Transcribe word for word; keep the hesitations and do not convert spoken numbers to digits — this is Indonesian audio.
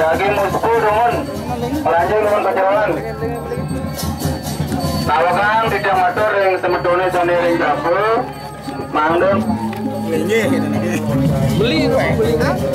Jagi musku dumun, pelanjang dumun kejawan. Nawakan tidak motor yang semedone jane ring jago. Mandem. Beli, beli kan?